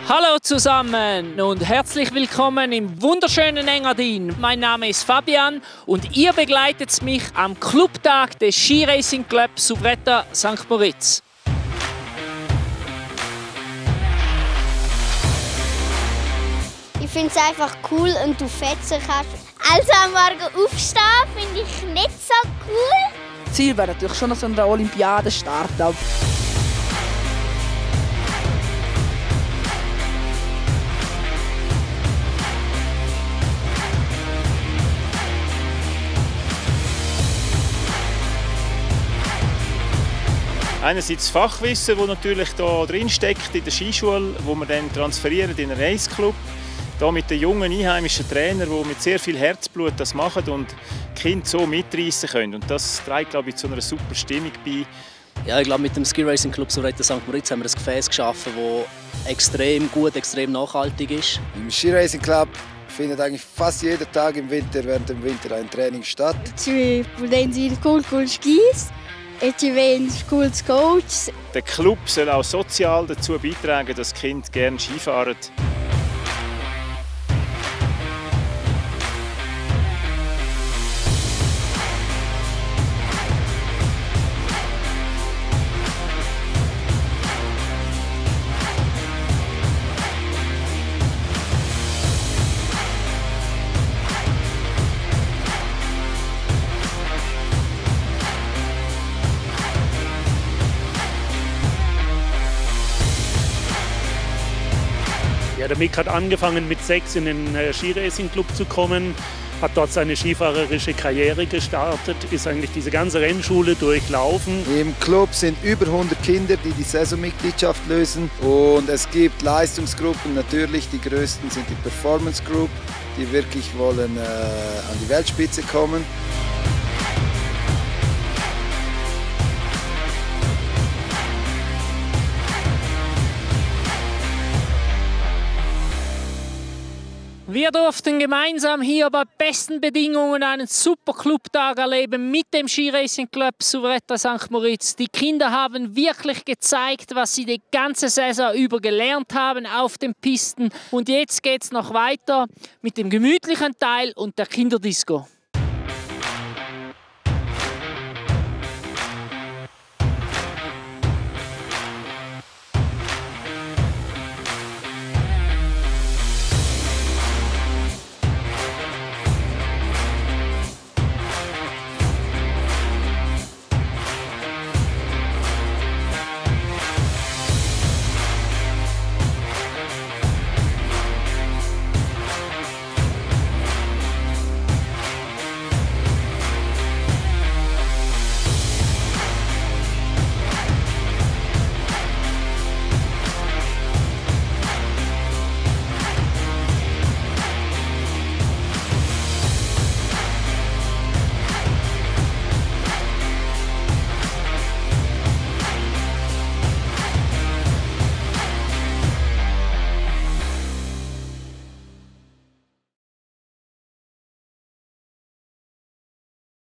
Hallo zusammen und herzlich willkommen im wunderschönen Engadin. Mein Name ist Fabian und ihr begleitet mich am Clubtag des Skiracing Club Suvretta St. Moritz. Ich finde es einfach cool und du fetzen kannst. Also am Morgen aufstehen finde ich nicht so cool. Das Ziel wäre natürlich schon noch so eine Olympiade starten. Einerseits Fachwissen, das natürlich hier drin steckt in der Skischule, wo wir dann transferieren in einen Raceclub. Hier mit den jungen einheimischen Trainern, die mit sehr viel Herzblut das machen und die Kinder so mitreißen können. Und das trägt, glaube ich, zu einer super Stimmung bei. Ja, ich glaube, mit dem Ski Racing Club Suvretta St. Moritz haben wir ein Gefäß geschaffen, das extrem gut, extrem nachhaltig ist. Im Ski Racing Club findet eigentlich fast jeden Tag während dem Winter ein Training statt. Sie produzieren cool Skis. Cooles Coach. Der Club soll auch sozial dazu beitragen, dass die Kinder gerne Skifahren. Ja, der Mick hat angefangen mit 6 in den Skiracing-Club zu kommen, hat dort seine skifahrerische Karriere gestartet, ist eigentlich diese ganze Rennschule durchlaufen. Im Club sind über 100 Kinder, die Saisonmitgliedschaft lösen. Und es gibt Leistungsgruppen, natürlich die größten sind die Performance Group, die wirklich wollen an die Weltspitze kommen. Wir durften gemeinsam hier bei besten Bedingungen einen super Clubtag erleben mit dem Skiracing Club Suvretta St. Moritz. Die Kinder haben wirklich gezeigt, was sie die ganze Saison über gelernt haben auf den Pisten. Und jetzt geht es noch weiter mit dem gemütlichen Teil und der Kinderdisco.